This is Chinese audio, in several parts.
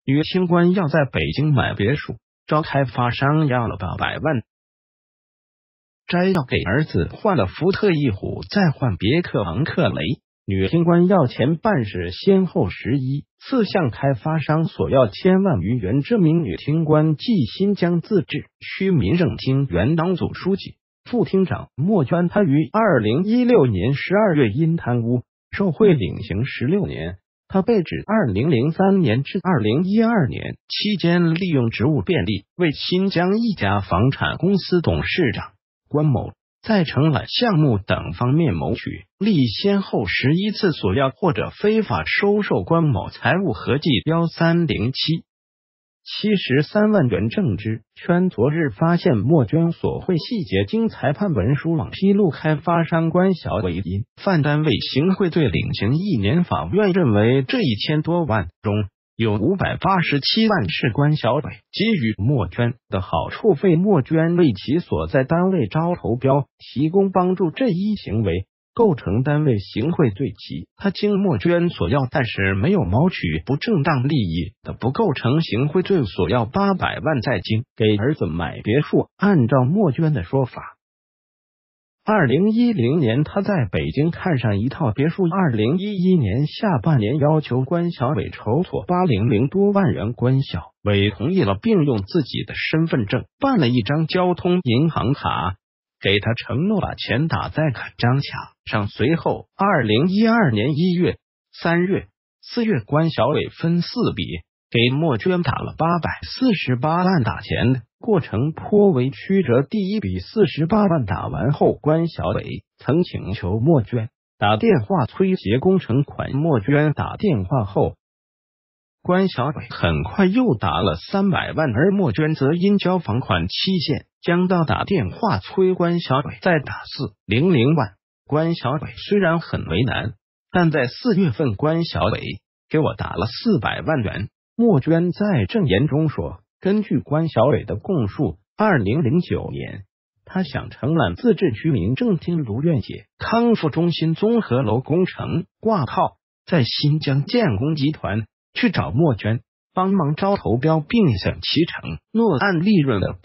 女清官要在北京买别墅，找开发商要了800万。摘要给儿子换了福特翼虎，再换别克昂克雷。女清官要钱办事先后11次向开发商索要1000万余元。这名女清官即新疆自治区民政厅原党组书记、副厅长莫娟。她于2016年12月因贪污受贿领刑16年。他被指2003年至2012年期间利用职务便利为新疆一家房产公司董事长关某在承揽项目等方面谋取利益，先后11次索要或者非法收受关某财物合计1307.73万元正支圈。昨日发现莫娟索贿细节，经裁判文书网披露，开发商关小伟因犯单位行贿罪领刑1年。法院认为这1000多万中有587万是关小伟给予莫娟的好处费，莫娟为其所在单位招投标提供帮助，这一行为构成单位行贿罪及他经莫娟索要但是没有谋取不正当利益的，不构成行贿罪。索要800万在京给儿子买别墅。按照莫娟的说法，2010年他在北京看上一套别墅，2011年下半年要求关小伟筹措800多万元，关小伟同意了，并用自己的身份证办了一张交通银行卡，给他承诺把钱打在卡张卡上。随后2012年1月、3月、4月，关小伟分4笔给莫娟打了848万打钱的过程颇为曲折。第一笔48万打完后，关小伟曾请求莫娟打电话催结工程款，莫娟打电话后，关小伟很快又打了300万，而莫娟则因交房款期限将到，打电话催关小伟再打400万。关小伟虽然很为难，但在4月份关小伟给我打了400万元。莫娟在证言中说，根据关小伟的供述，2009年他想承揽自治区民政厅卢苑解康复中心综合楼工程挂靠在新疆建工集团，去找莫娟帮忙招投标，并向其承诺按利润的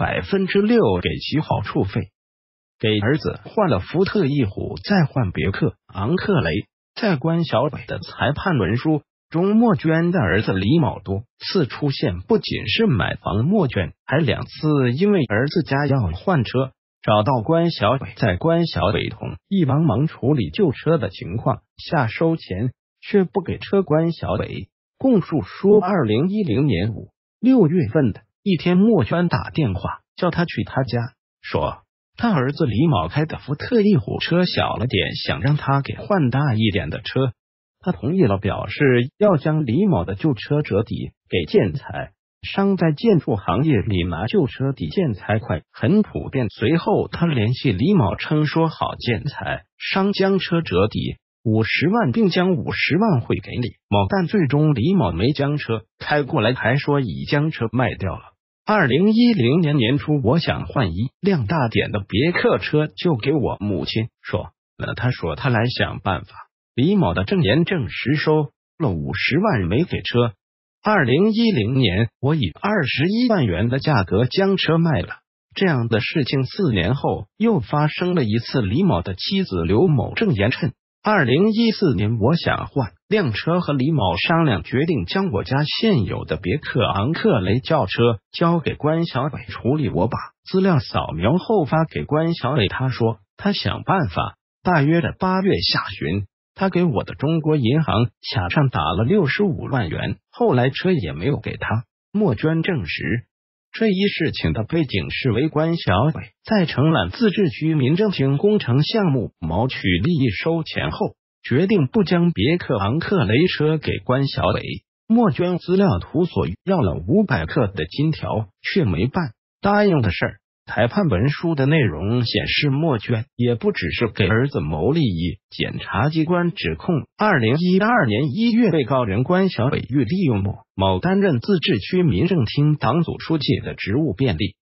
6%给其好处费。给儿子换了福特翼虎，再换别克昂克雷。在关小伟的裁判文书中，莫娟的儿子李某多次出现，不仅是买房，莫娟还2次因为儿子家要换车找到关小伟，在关小伟同意帮忙处理旧车的情况下收钱，却不给车。关小伟供述说，2010年5、6月份的一天，莫娟打电话叫他去他家，说他儿子李某开的福特翼虎车小了点，想让他给换大一点的车。他同意了，表示要将李某的旧车折抵给建材商。在建筑行业里拿旧车抵建材款很普遍。随后他联系李某，称说好建材商将车折抵50万，并将50万汇给李某，但最终李某没将车开过来，还说已将车卖掉了。2010年年初，我想换一辆大点的别克车，就给我母亲说了，他说他来想办法。李某的证言证实收了50万没给车。2010年，我以21万元的价格将车卖了。这样的事情4年后又发生了一次。李某的妻子刘某证言称，2014年我想换辆车，和李某商量，决定将我家现有的别克昂克雷轿车交给关小伟处理。我把资料扫描后发给关小伟，他说他想办法。大约的8月下旬，他给我的中国银行卡上打了65万元，后来车也没有给他。莫娟证实这一事情的背景是为关小伟在承揽自治区民政厅工程项目谋取利益收钱后，决定不将别克昂克雷车给关小伟。莫娟资料图所要了500克的金条，却没办。答应的事儿。裁判文书的内容显示，莫娟也不只是给儿子谋利益。检察机关指控2012年1月，被告人关小伟欲利用莫某担任自治区民政厅党组书记的职务便利，